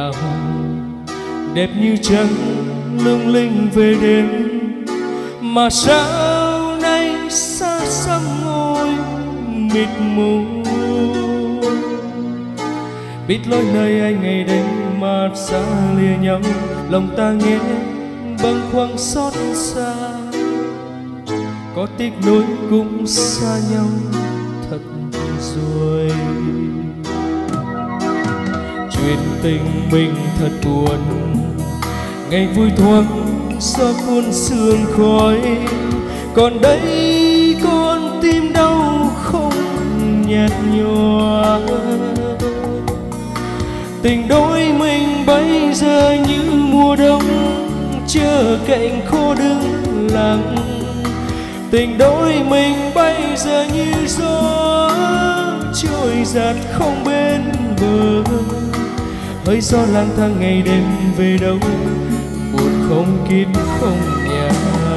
nào đẹp như trăng lung linh về đêm, mà sao nay xa xăm ngôi mịt mù. Biết lối nơi anh ngày đêm mà xa lìa nhau, lòng ta nghe bâng khuâng xót xa. Có tiếc nuối cũng xa nhau thật rồi. Chuyện tình mình thật buồn, ngày vui thoáng gió cuốn sương khói. Còn đây con tim đau không nhạt nhòa. Tình đôi mình bây giờ như mùa đông chờ cạnh khô đứng lặng. Tình đôi mình bây giờ như gió trôi dạt không bên bờ. Hơi gió lang thang ngày đêm về đâu, buồn không kín không nhà.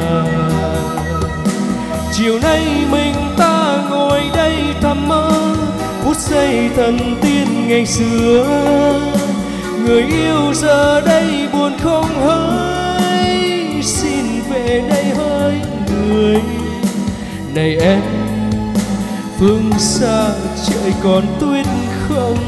Chiều nay mình ta ngồi đây thầm mơ phút giây thần tiên ngày xưa. Người yêu giờ đây buồn không hỡi, xin về đây hỡi người. Này em phương xa trời còn tuyết không.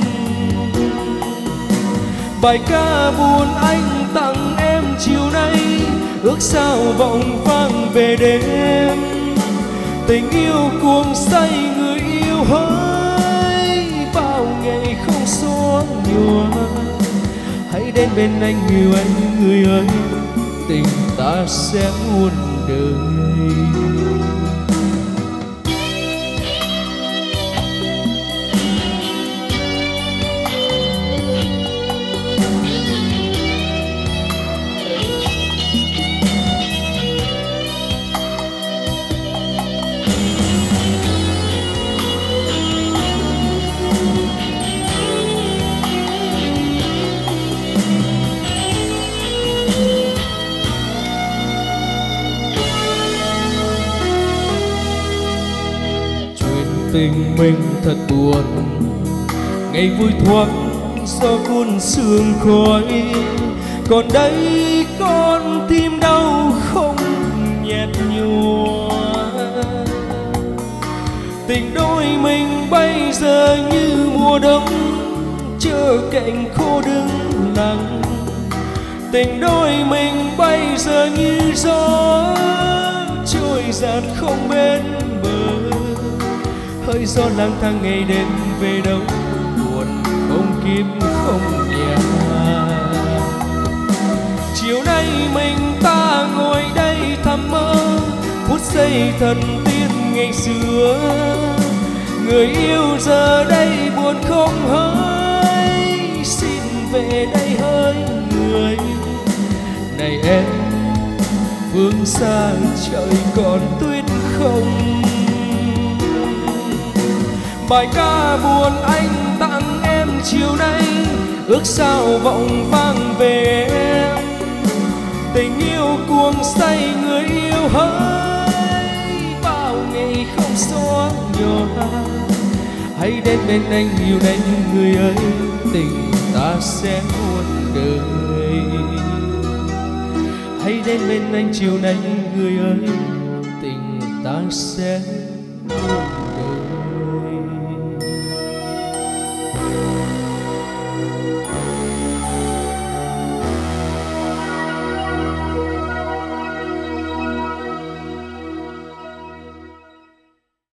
Bài ca buồn anh tặng em chiều nay, ước sao vọng vang về đêm. Tình yêu cuồng say người yêu hỡi, bao ngày không xóa nhòa. Hãy đến bên anh người ơi, tình ta sẽ muôn đời. Tình mình thật buồn, ngày vui thoáng gió cuốn sương khói. Còn đây con tim đau không nhạt nhòa. Tình đôi mình bây giờ như mùa đông chờ cạnh khô đứng lặng. Tình đôi mình bây giờ như gió trôi dạt không bên bờ. Hơi gió lang thang ngày đêm về đâu, buồn không kiếm không nhà. Chiều nay mình ta ngồi đây thầm mơ phút giây thần tiên ngày xưa. Người yêu giờ đây buồn không hỡi, xin về đây hỡi người. Này em phương xa trời còn tuyết không. Bài ca buồn anh tặng em chiều nay, ước sao vọng vang về em. Tình yêu cuồng say người yêu hỡi, bao ngày không xóa nhòa. Hãy đến bên anh nhiều đây người ơi, tình ta sẽ muôn đời. Hãy đến bên anh chiều nay người ơi, tình ta sẽ